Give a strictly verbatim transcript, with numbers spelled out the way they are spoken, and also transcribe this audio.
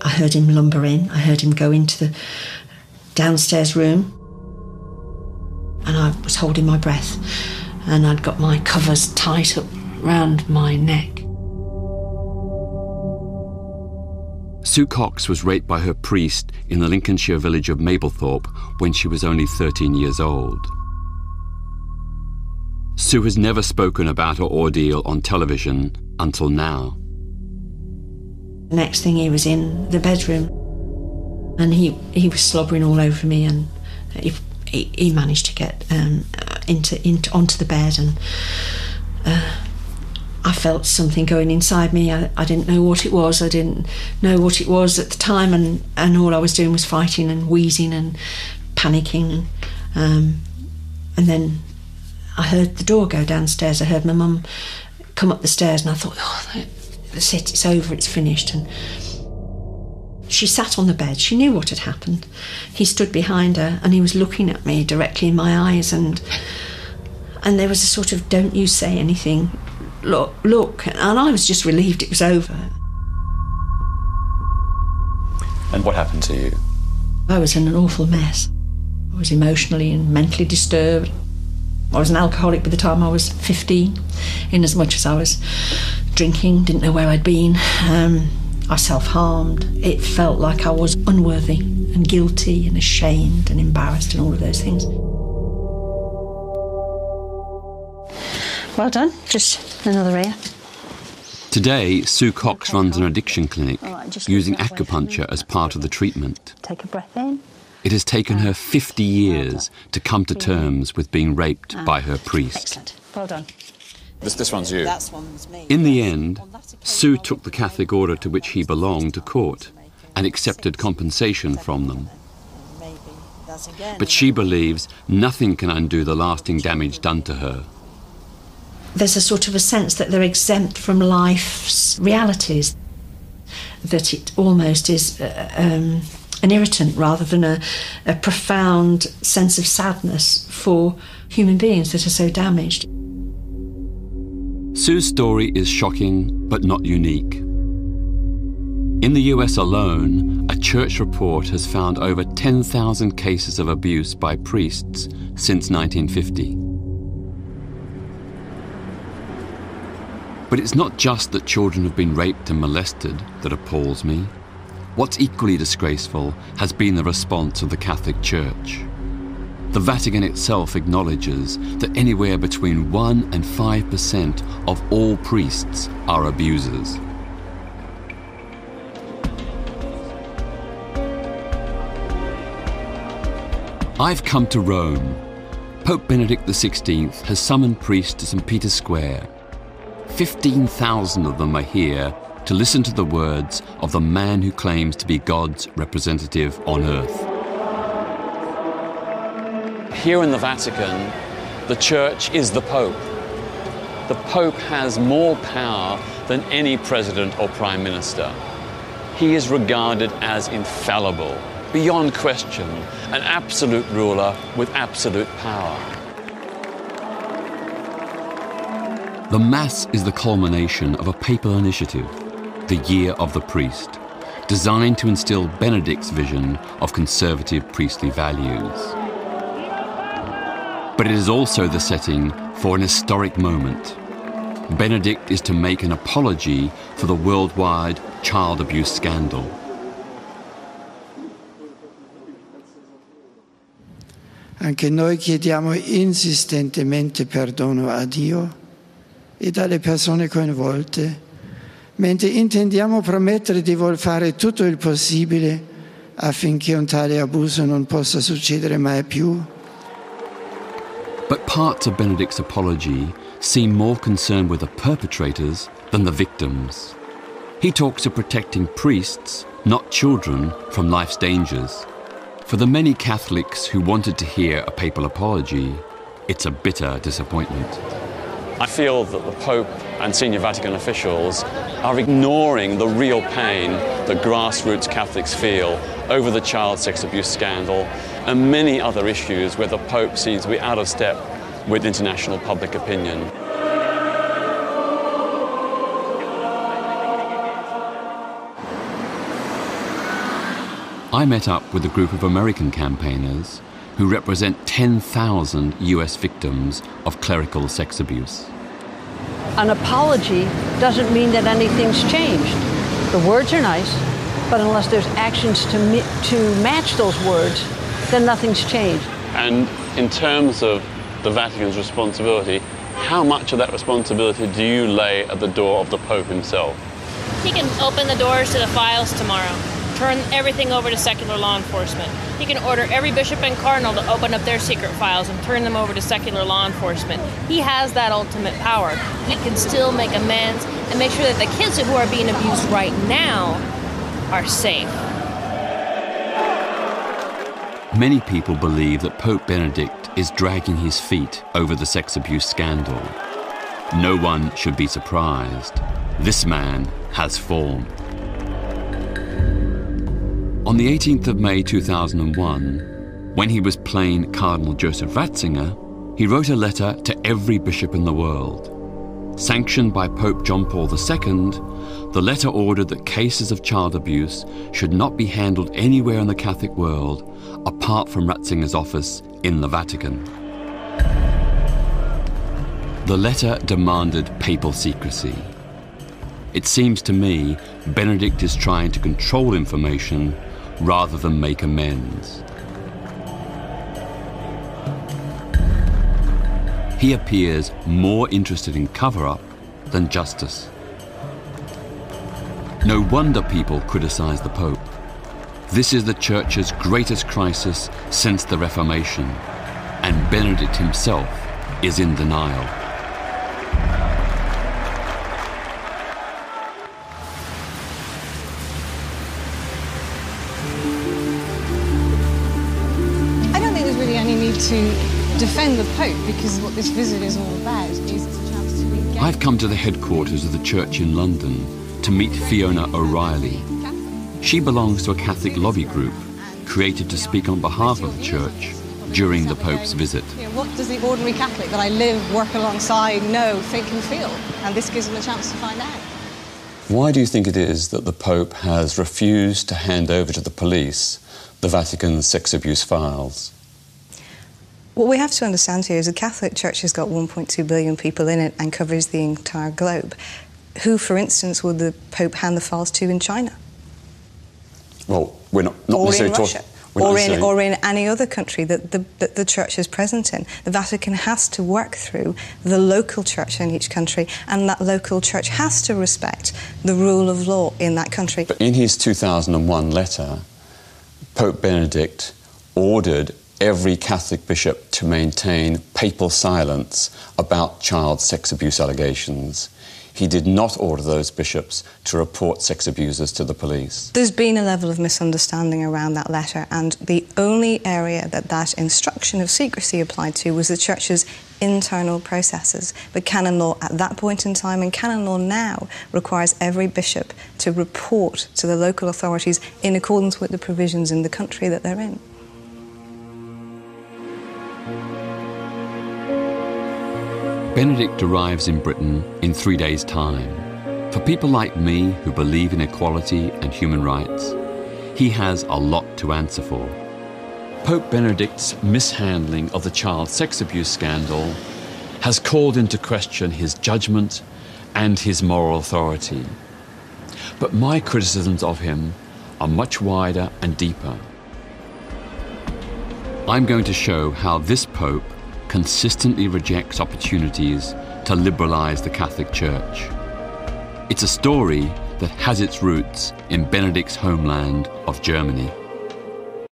I heard him lumber in. I heard him go into the downstairs room, and I was holding my breath, and I'd got my covers tight up round my neck. Sue Cox was raped by her priest in the Lincolnshire village of Mablethorpe when she was only thirteen years old. Sue has never spoken about her ordeal on television until now. The next thing, he was in the bedroom, and he, he was slobbering all over me, and he, he, he managed to get um, into, into onto the bed, and uh, I felt something going inside me. I, I didn't know what it was. I didn't know what it was at the time, and, and all I was doing was fighting and wheezing and panicking. Um, and then I heard the door go downstairs. I heard my mum come up the stairs, and I thought, oh, that's it, it's over, it's finished. And she sat on the bed. She knew what had happened. He stood behind her, and he was looking at me directly in my eyes, and and there was a sort of, don't you say anything, look, look. And I was just relieved it was over. And what happened to you? I was in an awful mess. I was emotionally and mentally disturbed. I was an alcoholic by the time I was fifteen, in as much as I was drinking, didn't know where I'd been. Um, I self-harmed. It felt like I was unworthy and guilty and ashamed and embarrassed and all of those things. Well done, just another ear. Today, Sue Cox runs an addiction clinic right, using acupuncture as part of the treatment. Take a breath in. It has taken her fifty years to come to terms with being raped by her priest. Excellent, well done. This, this one's you. That's one's me. In the end, Sue took the Catholic order to which he belonged to court and accepted compensation from them. But she believes nothing can undo the lasting damage done to her. There's a sort of a sense that they're exempt from life's realities, that it almost is uh, um, an irritant rather than a, a profound sense of sadness for human beings that are so damaged. Sue's story is shocking but not unique. In the U S alone, a church report has found over ten thousand cases of abuse by priests since nineteen fifty. But it's not just that children have been raped and molested that appalls me. What's equally disgraceful has been the response of the Catholic Church. The Vatican itself acknowledges that anywhere between one and five percent of all priests are abusers. I've come to Rome. Pope Benedict the sixteenth has summoned priests to Saint Peter's Square. fifteen thousand of them are here to listen to the words of the man who claims to be God's representative on earth. Here in the Vatican, the Church is the Pope. The Pope has more power than any president or prime minister. He is regarded as infallible, beyond question, an absolute ruler with absolute power. The Mass is the culmination of a papal initiative, the Year of the Priest, designed to instill Benedict's vision of conservative priestly values. But it is also the setting for an historic moment. Benedict is to make an apology for the worldwide child abuse scandal. Anche noi chiediamo insistentemente perdono a Dio e alle persone coinvolte, mentre intendiamo promettere di voler fare tutto il possibile affinché un tale abuso non possa succedere mai più. But parts of Benedict's apology seem more concerned with the perpetrators than the victims. He talks of protecting priests, not children, from life's dangers. For the many Catholics who wanted to hear a papal apology, it's a bitter disappointment. I feel that the Pope and senior Vatican officials are ignoring the real pain that grassroots Catholics feel over the child sex abuse scandal and many other issues where the Pope seems to be out of step with international public opinion. I met up with a group of American campaigners who represent ten thousand U S victims of clerical sex abuse. An apology doesn't mean that anything's changed. The words are nice, but unless there's actions to, to match those words, then nothing's changed. And in terms of the Vatican's responsibility, how much of that responsibility do you lay at the door of the Pope himself? He can open the doors to the files tomorrow, turn everything over to secular law enforcement. He can order every bishop and cardinal to open up their secret files and turn them over to secular law enforcement. He has that ultimate power. He can still make amends and make sure that the kids who are being abused right now are safe. Many people believe that Pope Benedict is dragging his feet over the sex abuse scandal. No one should be surprised. This man has form. On the eighteenth of May two thousand one, when he was plain Cardinal Joseph Ratzinger, he wrote a letter to every bishop in the world. Sanctioned by Pope John Paul the Second, the letter ordered that cases of child abuse should not be handled anywhere in the Catholic world apart from Ratzinger's office in the Vatican. The letter demanded papal secrecy. It seems to me Benedict is trying to control information rather than make amends. He appears more interested in cover-up than justice. No wonder people criticize the Pope. This is the Church's greatest crisis since the Reformation, and Benedict himself is in denial. I don't think there's really any need to defend the Pope, because what this visit is all about is it's a chance to engage. I've come to the headquarters of the Church in London to meet Fiona O'Reilly. She belongs to a Catholic lobby group created to speak on behalf of the Church during the Pope's visit. You know, what does the ordinary Catholic that I live, work alongside, know, think and feel? And this gives them a chance to find out. Why do you think it is that the Pope has refused to hand over to the police the Vatican's sex abuse files? What we have to understand here is the Catholic Church has got one point two billion people in it and covers the entire globe. Who, for instance, would the Pope hand the files to in China? Well, we're not, not or necessarily in Russia, talking... or in, or in any other country that the, that the Church is present in. The Vatican has to work through the local church in each country, and that local church has to respect the rule of law in that country. But in his two thousand one letter, Pope Benedict ordered every Catholic bishop to maintain papal silence about child sex abuse allegations. He did not order those bishops to report sex abusers to the police. There's been a level of misunderstanding around that letter, and the only area that that instruction of secrecy applied to was the Church's internal processes. But canon law at that point in time, and canon law now, requires every bishop to report to the local authorities in accordance with the provisions in the country that they're in. Benedict arrives in Britain in three days' time. For people like me who believe in equality and human rights, he has a lot to answer for. Pope Benedict's mishandling of the child sex abuse scandal has called into question his judgment and his moral authority. But my criticisms of him are much wider and deeper. I'm going to show how this Pope consistently rejects opportunities to liberalize the Catholic Church. It's a story that has its roots in Benedict's homeland of Germany.